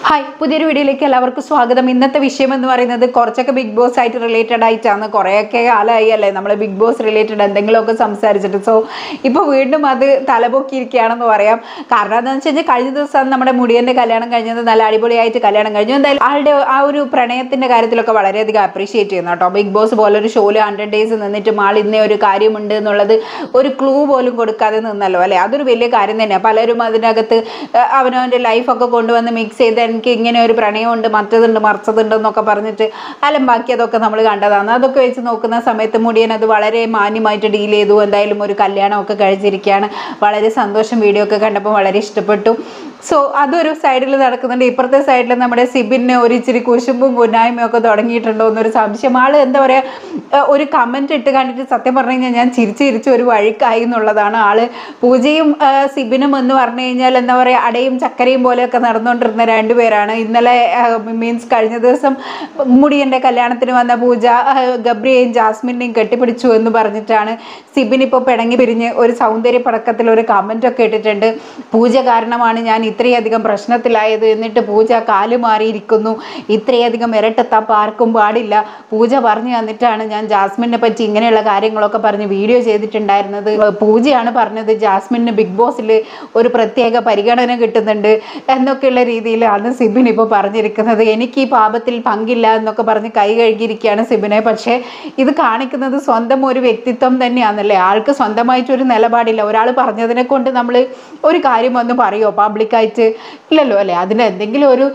Hi, പുതിയൊരു വീഡിയോയിലേക്ക് എല്ലാവർക്കും സ്വാഗതം. ഇന്നത്തെ വിഷയം എന്ന് പറയുന്നത് കുറച്ചൊക്കെ ബിഗ് ബോസ് ആയിട്ട് റിലേറ്റഡ് ആയിട്ടാണ്. കുറേയൊക്കെ കാലമായി അല്ലേ നമ്മൾ ബിഗ് ബോസ് റിലേറ്റഡ് എന്തെങ്കിലുമൊക്കെ സംസാരിച്ചിട്ട്. സോ ഇപ്പോൾ വീണ്ടും അത് തലപൊക്കിയിരിക്കുകയാണെന്ന് പറയാം. കാരണം എന്താണെന്ന് വെച്ച് കഴിഞ്ഞാൽ കഴിഞ്ഞ ദിവസം നമ്മുടെ മുടിയൻ്റെ കല്യാണം കഴിഞ്ഞത് നല്ല അടിപൊളിയായിട്ട് കല്യാണം കഴിഞ്ഞു. എന്തായാലും ആളുടെ ആ ഒരു പ്രണയത്തിൻ്റെ കാര്യത്തിലൊക്കെ വളരെയധികം അപ്രീഷിയേറ്റ് ചെയ്യുന്നു കേട്ടോ. ബിഗ് ബോസ് പോലൊരു ഷോയിൽ 100 ഡേയ്സ് നിന്നിട്ടും ആൾ ഇന്നേ ഒരു കാര്യമുണ്ട് എന്നുള്ളത് ഒരു ക്ലൂ പോലും കൊടുക്കാതെ നിന്നല്ലോ അല്ലേ. അതൊരു വലിയ കാര്യം തന്നെയാണ്. പലരും അതിനകത്ത് അവനവൻ്റെ ലൈഫൊക്കെ കൊണ്ടുവന്ന് മിക്സ് ചെയ്ത് എനിക്ക് ഇങ്ങനെ ഒരു പ്രണയമുണ്ട്, മറ്റതുണ്ട്, മറിച്ചതുണ്ട് എന്നൊക്കെ പറഞ്ഞിട്ട് അലമ്പാക്കിയതൊക്കെ നമ്മൾ കണ്ടതാണ്. അതൊക്കെ വെച്ച് നോക്കുന്ന സമയത്ത് മുടിയൻ അത് വളരെ മാന്യമായിട്ട് ഡീൽ ചെയ്തു. എന്തായാലും ഒരു കല്യാണമൊക്കെ കഴിച്ചിരിക്കുകയാണ്. വളരെ സന്തോഷം. വീഡിയോ ഒക്കെ കണ്ടപ്പോൾ വളരെ ഇഷ്ടപ്പെട്ടു. സോ അതൊരു സൈഡിൽ നടക്കുന്നുണ്ട്. ഇപ്പുറത്തെ സൈഡിൽ നമ്മുടെ സിബിന് ഒരു ഇച്ചിരി കുശുമ്പും കുന്നായ്മയും ഒക്കെ തുടങ്ങിയിട്ടുണ്ടോ എന്നൊരു സംശയം. ആള് എന്താ പറയുക, ഒരു കമൻറ്റ് ഇട്ട് കണ്ടിട്ട് സത്യം പറഞ്ഞു കഴിഞ്ഞാൽ ഞാൻ ചിരിച്ച് ഒരു വഴിക്കായി എന്നുള്ളതാണ്. ആള് പൂജയും സിബിനും എന്ന് പറഞ്ഞു കഴിഞ്ഞാൽ എന്താ പറയുക, അടയും ചക്കരയും പോലെയൊക്കെ നടന്നുകൊണ്ടിരുന്ന രണ്ടുപേരാണ്. ഇന്നലെ മീൻസ് കഴിഞ്ഞ ദിവസം മുടിയൻ്റെ കല്യാണത്തിന് വന്ന പൂജ ഗബ്രിയെയും ജാസ്മിനെയും കെട്ടിപ്പിടിച്ചു എന്ന് പറഞ്ഞിട്ടാണ് സിബിൻ ഇപ്പോൾ പിണങ്ങി പിരിഞ്ഞ് ഒരു സൗന്ദര്യ പടക്കത്തിൽ ഒരു കമൻറ്റൊക്കെ ഇട്ടിട്ടുണ്ട്. പൂജ കാരണമാണ് ഞാൻ ഇത്രയധികം പ്രശ്നത്തിലായത്, എന്നിട്ട് പൂജ കാല് മാറിയിരിക്കുന്നു, ഇത്രയധികം ഇരട്ടത്താപ്പ് ആർക്കും പാടില്ല, പൂജ പറഞ്ഞു തന്നിട്ടാണ് ഞാൻ ജാസ്മിനെ പറ്റി ഇങ്ങനെയുള്ള കാര്യങ്ങളൊക്കെ പറഞ്ഞ് വീഡിയോ ചെയ്തിട്ടുണ്ടായിരുന്നത്. പൂജയാണ് പറഞ്ഞത് ജാസ്മിന് ബിഗ് ബോസിൽ ഒരു പ്രത്യേക പരിഗണന കിട്ടുന്നുണ്ട് എന്നൊക്കെയുള്ള രീതിയിലാണ് സിബിൻ ഇപ്പോൾ പറഞ്ഞിരിക്കുന്നത്. എനിക്ക് ഈ പാപത്തിൽ പങ്കില്ല എന്നൊക്കെ പറഞ്ഞ് കൈ കഴുകിയിരിക്കുകയാണ് സിബിനെ. പക്ഷേ ഇത് കാണിക്കുന്നത് സ്വന്തം ഒരു വ്യക്തിത്വം തന്നെയാണല്ലേ. ആൾക്ക് സ്വന്തമായിട്ടൊരു നിലപാടില്ല. ഒരാൾ പറഞ്ഞതിനെ കൊണ്ട് നമ്മൾ ഒരു കാര്യം വന്ന് പറയുമോ പബ്ലിക്കായിട്ട്? ഇല്ലല്ലോ അല്ലേ. അതിന് എന്തെങ്കിലും ഒരു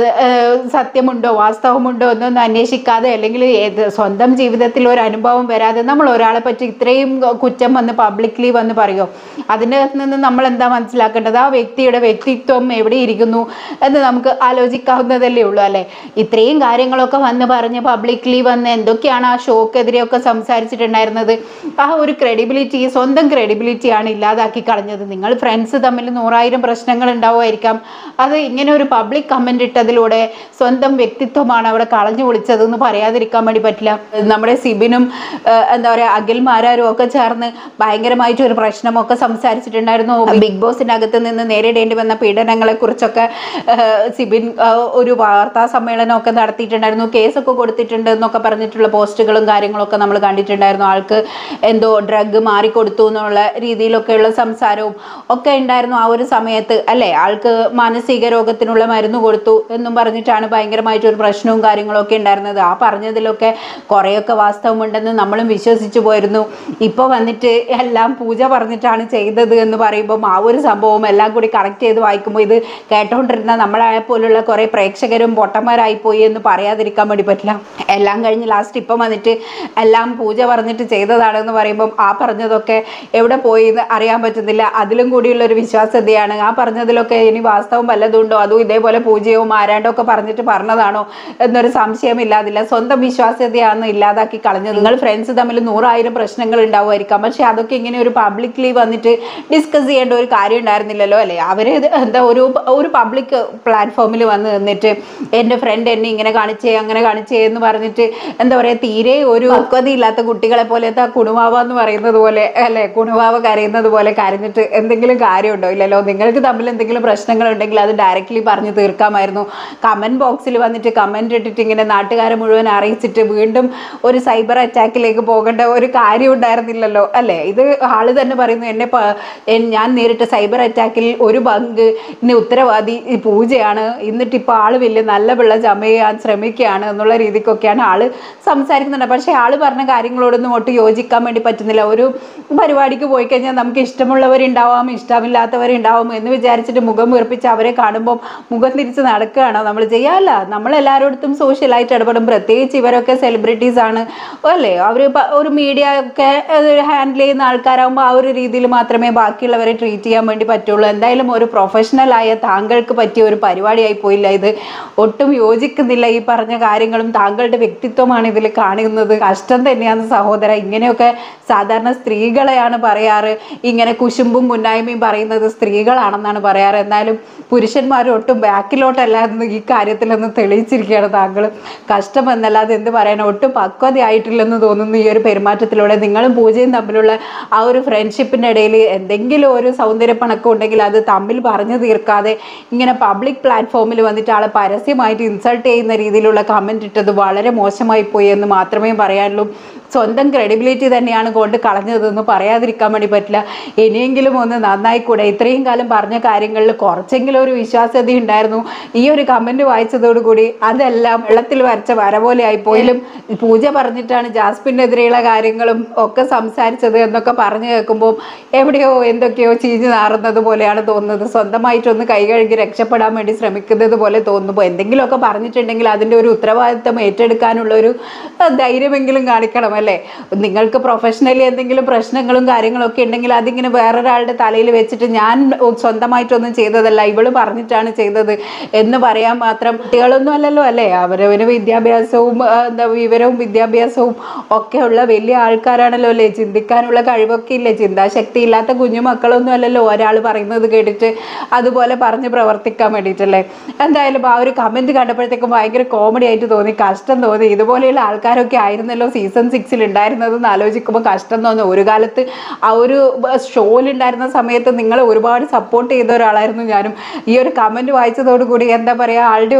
സത്യമുണ്ടോ വാസ്തവമുണ്ടോ എന്നൊന്നും അന്വേഷിക്കാതെ, അല്ലെങ്കിൽ സ്വന്തം ജീവിതത്തിൽ ഒരു അനുഭവം വരാതെ നമ്മൾ ഒരാളെ പറ്റി ഇത്രയും കുറ്റം വന്ന് പബ്ലിക്കലി വന്ന് പറയുമോ? അതിനകത്ത് നിന്ന് നമ്മൾ എന്താ മനസ്സിലാക്കേണ്ടത്? ആ വ്യക്തിയുടെ വ്യക്തിത്വം എവിടെ ഇരിക്കുന്നു എന്ന് നമുക്ക് ആലോചിക്കാവുന്നതല്ലേ ഉള്ളൂ അല്ലേ. ഇത്രയും കാര്യങ്ങളൊക്കെ വന്ന് പറഞ്ഞ് പബ്ലിക്കലി വന്ന് എന്തൊക്കെയാണ് ആ ഷോക്കെതിരെയൊക്കെ സംസാരിച്ചിട്ടുണ്ടായിരുന്നത്. ആ ഒരു ക്രെഡിബിലിറ്റി, സ്വന്തം ക്രെഡിബിലിറ്റിയാണ് ഇല്ലാതാക്കി കളഞ്ഞത്. നിങ്ങൾ ഫ്രണ്ട്സ് തമ്മിൽ 100,000 പ്രശ്നങ്ങൾ ഉണ്ടാവുമായിരിക്കാം. അത് ഇങ്ങനെ ഒരു പബ്ലിക് കമൻ്റ് ഇട്ടതിലൂടെ സ്വന്തം വ്യക്തിത്വമാണ് അവിടെ കളഞ്ഞു വിളിച്ചതെന്ന് പറയാതിരിക്കാൻ വേണ്ടി പറ്റില്ല. നമ്മുടെ സിബിനും എന്താ പറയുക അഖിൽമാരും ഒക്കെ ചേർന്ന് ഭയങ്കരമായിട്ട് ഒരു പ്രശ്നമൊക്കെ സംസാരിച്ചിട്ടുണ്ടായിരുന്നു. ബിഗ് ബോസിൻ്റെ അകത്ത് നിന്ന് നേരിടേണ്ടി വന്ന പീഡനങ്ങളെ കുറിച്ചൊക്കെ സിബിൻ ഒരു വാർത്താ സമ്മേളനമൊക്കെ നടത്തിയിട്ടുണ്ടായിരുന്നു. കേസൊക്കെ കൊടുത്തിട്ടുണ്ട് എന്നൊക്കെ പറഞ്ഞിട്ടുള്ള പോസ്റ്റുകളും കാര്യങ്ങളൊക്കെ നമ്മൾ കണ്ടിട്ടുണ്ടായിരുന്നു. ആൾക്ക് എന്തോ ഡ്രഗ് മാറിക്കൊടുത്തു എന്നുള്ള രീതിയിലൊക്കെയുള്ള സംസാരവും ഒക്കെ ഉണ്ടായിരുന്നു ആ ഒരു സമയത്ത് അല്ലേ. ആൾക്ക് മാനസിക രോഗത്തിനുള്ള മരുന്ന് കൊടുത്തു എന്നും പറഞ്ഞിട്ടാണ് ഭയങ്കരമായിട്ടൊരു പ്രശ്നവും കാര്യങ്ങളൊക്കെ ഉണ്ടായിരുന്നത്. ആ പറഞ്ഞതിലൊക്കെ കുറേയൊക്കെ വാസ്തവമുണ്ടെന്ന് നമ്മളും വിശ്വസിച്ചു പോയിരുന്നു. ഇപ്പോൾ വന്നിട്ട് എല്ലാം പൂജ പറഞ്ഞിട്ടാണ് ചെയ്തത് എന്ന് പറയുമ്പം ആ ഒരു സംഭവം എല്ലാം കൂടി കണക്ട് ചെയ്ത് വായിക്കുമ്പോൾ ഇത് കേട്ടോണ്ടിരുന്ന നമ്മളെ പോലുള്ള കുറേ പ്രേക്ഷകരും പൊട്ടന്മാരായിപ്പോയി എന്ന് പറയാതിരിക്കാൻ വേണ്ടി പറ്റില്ല. എല്ലാം കഴിഞ്ഞ് ലാസ്റ്റ് ഇപ്പം വന്നിട്ട് എല്ലാം പൂജ പറഞ്ഞിട്ട് ചെയ്തതാണെന്ന് പറയുമ്പം ആ പറഞ്ഞതൊക്കെ എവിടെ പോയി എന്ന് അറിയാൻ പറ്റുന്നില്ല. അതിലും കൂടിയുള്ളൊരു വിശ്വാസ്യതയാണ്. ആ പറഞ്ഞതിലൊക്കെ ഇനി വാസ്തവം വല്ലതുണ്ടോ, അതും ഇതേപോലെ പൂജയോ ആരാണ്ടോ ഒക്കെ പറഞ്ഞിട്ട് പറഞ്ഞതാണോ എന്നൊരു സംശയമില്ലാതില്ല. സ്വന്തം വിശ്വാസ്യതയാണ് ഇല്ലാതാക്കി കളഞ്ഞത്. നിങ്ങൾ ഫ്രണ്ട്സ് തമ്മിൽ 100,000 പ്രശ്നങ്ങൾ ഉണ്ടാവുമായിരിക്കാം. പക്ഷെ അതൊക്കെ ഇങ്ങനെ ഒരു പബ്ലിക്കലി വന്നിട്ട് ഡിസ്കസ് ചെയ്യേണ്ട ഒരു കാര്യം ഉണ്ടായിരുന്നില്ലല്ലോ അല്ലേ. അവര് എന്താ ഒരു പബ്ലിക് പ്ലാറ്റ്ഫോമിൽ വന്ന് നിന്നിട്ട് എൻ്റെ ഫ്രണ്ട് എന്നെ ഇങ്ങനെ കാണിച്ചേ അങ്ങനെ കാണിച്ചേ എന്ന് പറഞ്ഞിട്ട് എന്താ പറയുക, തീരെ ഒരു പക്വതയില്ലാത്ത കുട്ടികളെ പോലെ കുണുവാവ എന്ന് പറയുന്നത് പോലെ അല്ലേ, കുണുവാവ കരയുന്നത് പോലെ കരഞ്ഞിട്ട് എന്തെങ്കിലും കാര്യമുണ്ടോ? ഇല്ലല്ലോ. നിങ്ങൾക്ക് തമ്മിൽ എന്തെങ്കിലും പ്രശ്നങ്ങളുണ്ടെങ്കിൽ അത് ഡയറക്റ്റ്ലി പറഞ്ഞ് തീർക്കാമായിരുന്നു. കമൻറ്റ് ബോക്സിൽ വന്നിട്ട് കമൻറ്റ് ഇട്ടിട്ട് ഇങ്ങനെ നാട്ടുകാരെ മുഴുവൻ അറിയിച്ചിട്ട് വീണ്ടും ഒരു സൈബർ അറ്റാക്കിലേക്ക് പോകേണ്ട ഒരു കാര്യം ഉണ്ടായിരുന്നില്ലല്ലോ അല്ലേ. ഇത് ആള് തന്നെ പറയുന്നു, ഞാൻ നേരിട്ട സൈബർ അറ്റാക്കിൽ ഒരു പങ്കിന് ഉത്തരവാദി പൂജയാണ്, എന്നിട്ടിപ്പോൾ ആള് വലിയ നല്ല പിള്ള ചമയാൻ ശ്രമിക്കുകയാണ് എന്നുള്ള രീതിക്കൊക്കെയാണ് ആള് സംസാരിക്കുന്നുണ്ട്. പക്ഷേ ആള് പറഞ്ഞ കാര്യങ്ങളോടൊന്നും ഒട്ട് യോജിക്കാൻ വേണ്ടി പറ്റുന്നില്ല. ഒരു പരിപാടിക്ക് പോയി കഴിഞ്ഞാൽ നമുക്ക് ഇഷ്ടമുള്ളവരുണ്ടാവാം, ഇഷ്ടമില്ലാത്തവരുണ്ടാവും എന്ന് വിചാരിച്ചിട്ട് മുഖം വീർപ്പിച്ച് അവരെ കാണുമ്പോൾ മുഖം തിരിച്ച് നടക്കുകയാണോ നമ്മൾ ചെയ്യാല്ല. നമ്മളെല്ലാവരോടത്തും സോഷ്യലായിട്ട് ഇടപെടും. പ്രത്യേകിച്ച് ഇവരൊക്കെ സെലിബ്രിറ്റീസ് ആണ് അല്ലേ. അവർ ഒരു മീഡിയ ഒക്കെ ഹാൻഡിൽ ചെയ്യുന്ന ആൾക്കാരാകുമ്പോൾ ആ ഒരു രീതിയിൽ മാത്രമേ ബാക്കിയുള്ളവരെ ട്രീറ്റ് ചെയ്യാൻ വേണ്ടി പറ്റുള്ളൂ. എന്തായാലും ഒരു പ്രൊഫഷണലായ താങ്കൾക്ക് പറ്റിയ ഒരു പരിപാടിയായി പോയില്ല ഇത്. ഒട്ടും യോജിക്കുന്നില്ല ഈ പറഞ്ഞ കാര്യങ്ങളും. താങ്കളുടെ വ്യക്തിത്വമാണ് ഇതിൽ കാണുന്നത്. കഷ്ടം തന്നെയാണ് സഹോദര. ഇങ്ങനെയൊക്കെ സാധാരണ സ്ത്രീകളെയാണ് പറയാറ്. ഇങ്ങനെ കുശുമ്പും കുന്നായ്മയും പറയുന്നത് സ്ത്രീകളാണെന്നാണ് പറയാറ്. പറയാറ്. എന്നാലും പുരുഷന്മാരും ഒട്ടും ബാക്കിലോട്ടല്ല എന്ന് ഈ കാര്യത്തിലൊന്ന് തെളിയിച്ചിരിക്കുകയാണ് താങ്കൾ. കഷ്ടമെന്നല്ലാതെ എന്ത് പറയാൻ, ഒട്ടും പക്വതയായിട്ടില്ലെന്ന് തോന്നുന്നു ഈ ഒരു പെരുമാറ്റത്തിലൂടെ. നിങ്ങളും പൂജയും തമ്മിലുള്ള ആ ഒരു ഫ്രണ്ട്ഷിപ്പിൻ്റെ ഇടയിൽ എന്തെങ്കിലും ഒരു സൗന്ദര്യപ്പണക്കം ഉണ്ടെങ്കിൽ അത് തമ്മിൽ പറഞ്ഞു തീർക്കാതെ ഇങ്ങനെ പബ്ലിക് പ്ലാറ്റ്ഫോമിൽ വന്നിട്ട് ആളെ പരസ്യമായിട്ട് ഇൻസൾട്ട് ചെയ്യുന്ന രീതിയിലുള്ള കമൻറ്റ് ഇട്ടത് വളരെ മോശമായി പോയി എന്ന് മാത്രമേ പറയാനുള്ളൂ. സ്വന്തം ക്രെഡിബിലിറ്റി തന്നെയാണ് കൊണ്ട് കളഞ്ഞതെന്ന് പറയാതിരിക്കാൻ വേണ്ടി പറ്റില്ല. ഇനിയെങ്കിലും ഒന്ന് നന്നായിക്കൂടെ? ഇത്രയും കാലം പറഞ്ഞ കാര്യങ്ങളിൽ കുറച്ചെങ്കിലും ഒരു വിശ്വാസ്യത ഉണ്ടായിരുന്നു. ഈ ഒരു കമൻറ്റ് വായിച്ചതോടുകൂടി അതെല്ലാം വെള്ളത്തിൽ വരച്ച വര പോലെ ആയിപ്പോയാലും പൂജ പറഞ്ഞിട്ടാണ് ജാസ്മിനെതിരെയുള്ള കാര്യങ്ങളും ഒക്കെ സംസാരിച്ചത് എന്നൊക്കെ പറഞ്ഞു കേൾക്കുമ്പോൾ എവിടെയോ എന്തൊക്കെയോ ചീഞ്ഞു നാറുന്നത് പോലെയാണ് തോന്നുന്നത്. സ്വന്തമായിട്ടൊന്ന് കൈ കഴുകി രക്ഷപ്പെടാൻ വേണ്ടി ശ്രമിക്കുന്നത് പോലെ തോന്നുമ്പോൾ എന്തെങ്കിലുമൊക്കെ പറഞ്ഞിട്ടുണ്ടെങ്കിൽ അതിൻ്റെ ഒരു ഉത്തരവാദിത്തം ഏറ്റെടുക്കാനുള്ള ഒരു ധൈര്യമെങ്കിലും കാണിക്കണം അല്ലേ? നിങ്ങൾക്ക് പ്രൊഫഷണലി എന്തെങ്കിലും പ്രശ്നങ്ങളും കാര്യങ്ങളൊക്കെ ഉണ്ടെങ്കിൽ അതിങ്ങനെ വേറൊരാളുടെ തലയിൽ വെച്ചിട്ട് ഞാൻ സ്വന്തമായിട്ടൊന്നും ചെയ്തതല്ല, ഇവള് പറഞ്ഞിട്ടാണ് ചെയ്തത് എന്ന് പറയാൻ മാത്രം കുട്ടികളൊന്നും അല്ലല്ലോ അല്ലേ? അവരവന് വിദ്യാഭ്യാസവും വിവരവും വിദ്യാഭ്യാസവും ഒക്കെ ഉള്ള വലിയ ആൾക്കാരാണല്ലോ അല്ലേ? ചിന്തിക്കാനുള്ള കഴിവൊക്കെ ഇല്ലേ? ചിന്താശക്തി ഇല്ലാത്ത കുഞ്ഞു മക്കളൊന്നും അല്ലല്ലോ ഒരാൾ പറയുന്നത് കേട്ടിട്ട് അതുപോലെ പറഞ്ഞ് പ്രവർത്തിക്കാൻ വേണ്ടിയിട്ടല്ലേ. എന്തായാലും ആ ഒരു കമൻറ്റ് കണ്ടപ്പോഴത്തേക്കും ഭയങ്കര കോമഡി ആയിട്ട് തോന്നി, കഷ്ടം തോന്നി. ഇതുപോലെയുള്ള ആൾക്കാരൊക്കെ ആയിരുന്നല്ലോ സീസൺ 6 ഉണ്ടായിരുന്നതെന്ന് ആലോചിക്കുമ്പോൾ കഷ്ടം തോന്നുന്നു. ഒരു കാലത്ത് ആ ഒരു ഷോയിലുണ്ടായിരുന്ന സമയത്ത് നിങ്ങളെ ഒരുപാട് സപ്പോർട്ട് ചെയ്ത ഒരാളായിരുന്നു ഞാനും. ഈ ഒരു കമൻറ്റ് വായിച്ചതോടുകൂടി എന്താ പറയുക, ആളുടെ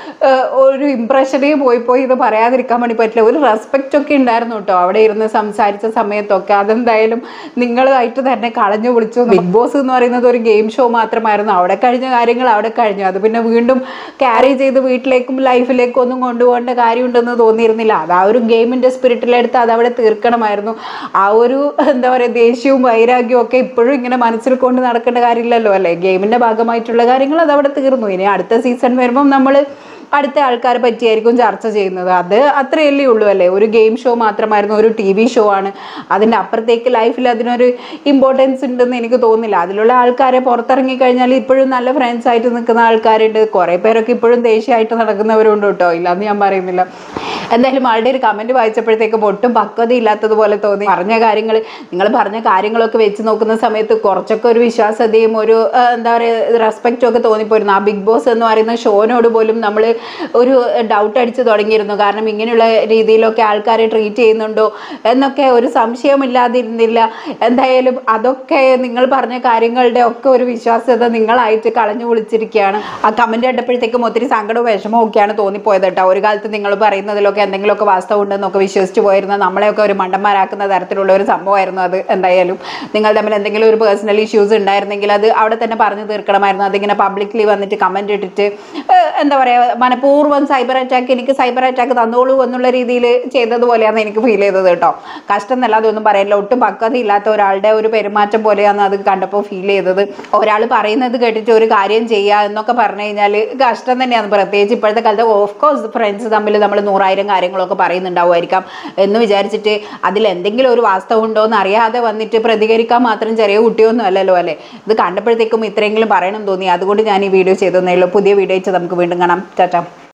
ഒരു ഇമ്പ്രഷനേ പോയി ഇത് പറയാതിരിക്കാൻ വേണ്ടി പറ്റില്ല. ഒരു റെസ്പെക്റ്റ് ഒക്കെ ഉണ്ടായിരുന്നു കേട്ടോ അവിടെ ഇരുന്ന് സംസാരിച്ച സമയത്തൊക്കെ. അതെന്തായാലും നിങ്ങളായിട്ട് തന്നെ കളഞ്ഞു വിളിച്ചു. ബിഗ് ബോസ് എന്ന് പറയുന്നത് ഒരു ഗെയിം ഷോ മാത്രമായിരുന്നു. അവിടെ കഴിഞ്ഞ കാര്യങ്ങൾ അവിടെ കഴിഞ്ഞു. അത് പിന്നെ വീണ്ടും ക്യാരി ചെയ്ത് വീട്ടിലേക്കും ലൈഫിലേക്കും ഒന്നും കൊണ്ടുപോകേണ്ട കാര്യമുണ്ടെന്ന് തോന്നിയിരുന്നില്ല. അത് ആ ഒരു ഗെയിമിൻ്റെ സ്പിരിറ്റിലെടുത്ത് അതവിടെ തീർക്കണമായിരുന്നു. ആ ഒരു എന്താ പറയുക ദേഷ്യവും വൈരാഗ്യവും ഒക്കെ ഇപ്പോഴും ഇങ്ങനെ മനസ്സിൽ കൊണ്ട് നടക്കേണ്ട കാര്യമില്ലല്ലോ അല്ലേ? ഗെയിമിൻ്റെ ഭാഗമായിട്ടുള്ള കാര്യങ്ങൾ അതവിടെ തീർന്നു. ഇനി അടുത്ത സീസൺ വരുമ്പം നമ്മൾ അടുത്ത ആൾക്കാരെ പറ്റിയായിരിക്കും ചർച്ച ചെയ്യുന്നത്. അത് അത്രയല്ലേ ഉള്ളൂ അല്ലേ? ഒരു ഗെയിം ഷോ മാത്രമായിരുന്നു, ഒരു TV ഷോ ആണ്. അതിൻ്റെ അപ്പുറത്തേക്ക് ലൈഫിൽ അതിനൊരു ഇമ്പോർട്ടൻസ് ഉണ്ടെന്ന് എനിക്ക് തോന്നുന്നില്ല. അതിലുള്ള ആൾക്കാരെ പുറത്തിറങ്ങി കഴിഞ്ഞാൽ ഇപ്പോഴും നല്ല ഫ്രണ്ട്സ് ആയിട്ട് നിൽക്കുന്ന ആൾക്കാരുണ്ട്. കുറേ പേരൊക്കെ ഇപ്പോഴും ദേഷ്യമായിട്ട് നടക്കുന്നവരുണ്ട് കേട്ടോ, ഇല്ലാന്ന് ഞാൻ പറയുന്നില്ല. എന്തായാലും ആളുടെ ഒരു കമൻറ്റ് വായിച്ചപ്പോഴത്തേക്കും ഒട്ടും പക്വതയില്ലാത്തതുപോലെ തോന്നി. നിങ്ങൾ പറഞ്ഞ കാര്യങ്ങളൊക്കെ വെച്ച് നോക്കുന്ന സമയത്ത് കുറച്ചൊക്കെ ഒരു വിശ്വാസ്യതയും ഒരു എന്താ പറയുക റെസ്പെക്റ്റും ഒക്കെ തോന്നിപ്പോയിരുന്നു. ആ ബിഗ് ബോസ് എന്ന് പറയുന്ന ഷോനോട് പോലും നമ്മൾ ഒരു ഡൗട്ട് അടിച്ച് തുടങ്ങിയിരുന്നു. കാരണം ഇങ്ങനെയുള്ള രീതിയിലൊക്കെ ആൾക്കാരെ ട്രീറ്റ് ചെയ്യുന്നുണ്ടോ എന്നൊക്കെ ഒരു സംശയമില്ലാതിരുന്നില്ല. എന്തായാലും അതൊക്കെ നിങ്ങൾ പറഞ്ഞ കാര്യങ്ങളുടെ ഒക്കെ ഒരു വിശ്വാസ്യത നിങ്ങളായിട്ട് കളഞ്ഞു വിളിച്ചിരിക്കുകയാണ്. ആ കമൻറ്റ് കണ്ടപ്പോഴത്തേക്കും ഒത്തിരി സങ്കടവും വിഷമവും ഒക്കെയാണ് തോന്നിപ്പോയത് കേട്ടോ. ഒരു കാലത്ത് നിങ്ങൾ പറയുന്നതിലൊക്കെ എന്തെങ്കിലുമൊക്കെ വാസ്തവം ഉണ്ടെന്നൊക്കെ വിശ്വസിച്ച് പോയിരുന്ന നമ്മളെയൊക്കെ ഒരു മണ്ടന്മാരാക്കുന്ന തരത്തിലുള്ള ഒരു സംഭവമായിരുന്നു അത്. എന്തായാലും നിങ്ങൾ തമ്മിൽ എന്തെങ്കിലും ഒരു പേഴ്സണൽ ഇഷ്യൂസ് ഉണ്ടായിരുന്നെങ്കിൽ അത് അവിടെ തന്നെ പറഞ്ഞു തീർക്കണമായിരുന്നു. അതിങ്ങനെ പബ്ലിക്കലി വന്നിട്ട് കമൻറ്റ് ഇട്ടിട്ട് എന്താ പറയുക മനഃപൂർവ്വം എനിക്ക് സൈബർ അറ്റാക്ക് തന്നോളൂ എന്നുള്ള രീതിയിൽ ചെയ്തതുപോലെയാണ് എനിക്ക് ഫീൽ ചെയ്തത് കേട്ടോ. കഷ്ടം എന്നല്ലാതെ ഒന്നും പറയില്ല. ഒട്ടും പക്വതയില്ലാത്ത ഒരാളുടെ ഒരു പെരുമാറ്റം പോലെയാണ് അത് കണ്ടപ്പോൾ ഫീൽ ചെയ്തത്. ഒരാൾ പറയുന്നത് കേട്ടിട്ട് ഒരു കാര്യം ചെയ്യുക എന്നൊക്കെ പറഞ്ഞു കഴിഞ്ഞാൽ കഷ്ടം തന്നെയാണ്. പ്രത്യേകിച്ച് ഇപ്പോഴത്തെ കാലത്ത് ഓഫ് കോഴ്സ് ഫ്രണ്ട്സ് തമ്മിൽ നമ്മൾ 100,000 കാര്യങ്ങളൊക്കെ പറയുന്നുണ്ടാവുമായിരിക്കാം എന്ന് വിചാരിച്ചിട്ട് അതിൽ എന്തെങ്കിലും ഒരു വാസ്തവം ഉണ്ടോ എന്ന് അറിയാതെ വന്നിട്ട് പ്രതികരിക്കാൻ മാത്രം ചെറിയ കുട്ടിയൊന്നും അല്ലല്ലോ അല്ലേ? ഇത് കണ്ടപ്പോഴത്തേക്കും ഇത്രയെങ്കിലും പറയണം തോന്നി. അതുകൊണ്ട് ഞാൻ ഈ വീഡിയോ ചെയ്തതേ ഉള്ളൂ. പുതിയ വീഡിയോ വെച്ച് നമുക്ക് വീണ്ടും കാണാം. ടാറ്റാ.